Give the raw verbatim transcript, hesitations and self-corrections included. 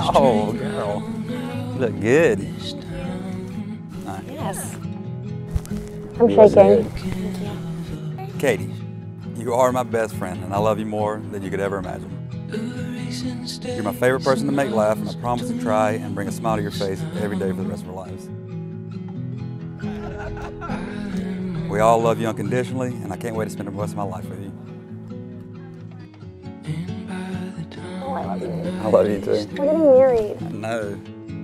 Oh, girl. You look good. Right. Yes. I'm shaking. Katie, you are my best friend, and I love you more than you could ever imagine. You're my favorite person to make laugh, and I promise to try and bring a smile to your face every day for the rest of our lives. We all love you unconditionally, and I can't wait to spend the rest of my life with you. Oh, I love you. I love you too. We're getting married. I know.